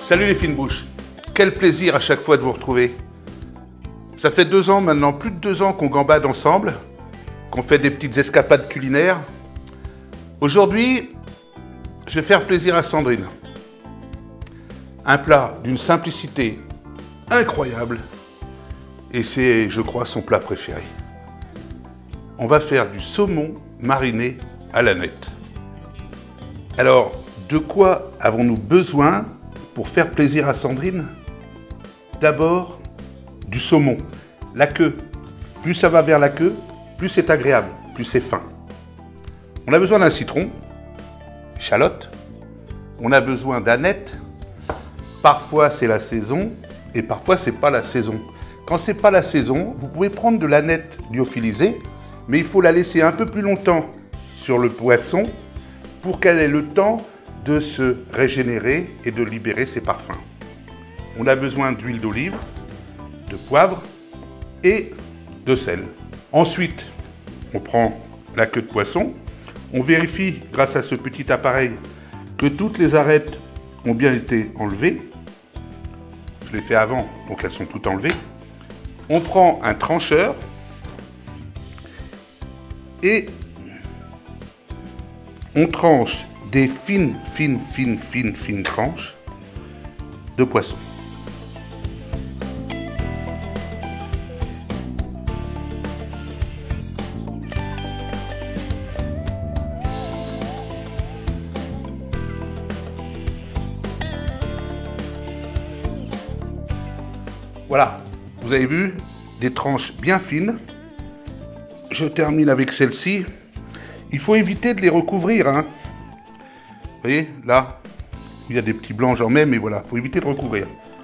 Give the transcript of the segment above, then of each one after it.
Salut les fines bouches, quel plaisir à chaque fois de vous retrouver. Ça fait 2 ans maintenant, plus de 2 ans qu'on gambade ensemble, qu'on fait des petites escapades culinaires. Aujourd'hui, je vais faire plaisir à Sandrine. Un plat d'une simplicité incroyable et c'est, je crois, son plat préféré. On va faire du saumon mariné à l'aneth. Alors, de quoi avons-nous besoin pour faire plaisir à Sandrine? D'abord, du saumon. La queue. Plus ça va vers la queue, plus c'est agréable, plus c'est fin. On a besoin d'un citron, échalote. On a besoin d'aneth. Parfois c'est la saison et parfois c'est pas la saison. Quand c'est pas la saison, vous pouvez prendre de l'aneth lyophilisée, mais il faut la laisser un peu plus longtemps sur le poisson pour qu'elle ait le temps de se régénérer et de libérer ses parfums. On a besoin d'huile d'olive, de poivre et de sel. Ensuite, on prend la queue de poisson. On vérifie, grâce à ce petit appareil, que toutes les arêtes ont bien été enlevées. Je l'ai fait avant, donc elles sont toutes enlevées. On prend un trancheur et on tranche des fines tranches de poisson. Voilà, vous avez vu, des tranches bien fines. Je termine avec celle-ci. Il faut éviter de les recouvrir, hein. Vous voyez, là, il y a des petits blancs, j'en mets, mais voilà, il faut éviter de recouvrir.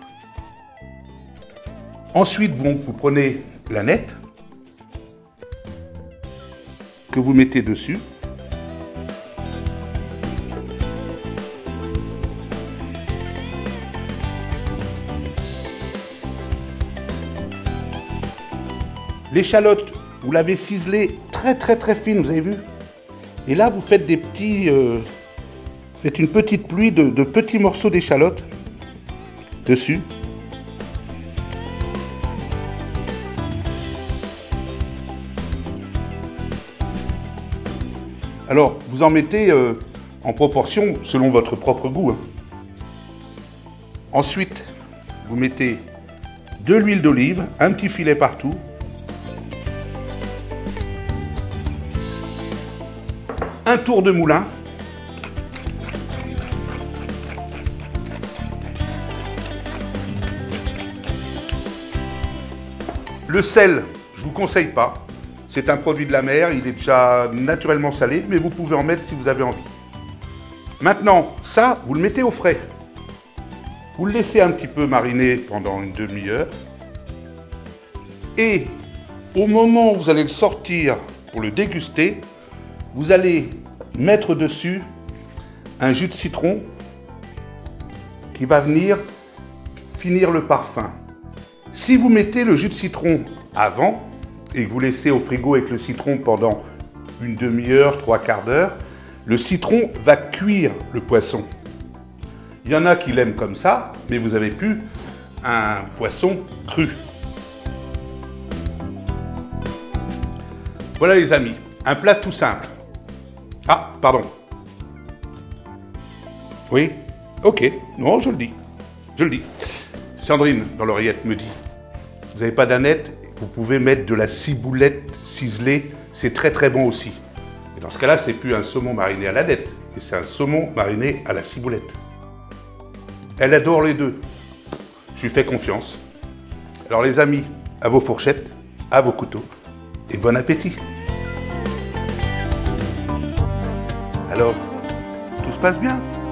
Ensuite, vous prenez l'aneth que vous mettez dessus. L'échalote, vous l'avez ciselée très fine, vous avez vu? Et là, vous faites des petits... faites une petite pluie de petits morceaux d'échalote dessus. Alors, vous en mettez en proportion selon votre propre goût, hein. Ensuite, vous mettez de l'huile d'olive, un petit filet partout. Un tour de moulin. Le sel, je ne vous conseille pas. C'est un produit de la mer, il est déjà naturellement salé, mais vous pouvez en mettre si vous avez envie. Maintenant, ça, vous le mettez au frais. Vous le laissez un petit peu mariner pendant une demi-heure. Et au moment où vous allez le sortir pour le déguster, vous allez mettre dessus un jus de citron qui va venir finir le parfum. Si vous mettez le jus de citron avant et que vous laissez au frigo avec le citron pendant une demi-heure, 3/4 d'heure, le citron va cuire le poisson. Il y en a qui l'aiment comme ça, mais vous avez plus un poisson cru. Voilà les amis, un plat tout simple. Ah, pardon. Oui? Ok. Non, je le dis. Je le dis. Sandrine, dans l'oreillette, me dit, vous n'avez pas d'aneth, vous pouvez mettre de la ciboulette ciselée, c'est très bon aussi. Et dans ce cas-là, c'est plus un saumon mariné à l'aneth, mais c'est un saumon mariné à la ciboulette. Elle adore les deux. Je lui fais confiance. Alors les amis, à vos fourchettes, à vos couteaux, et bon appétit. Alors, tout se passe bien?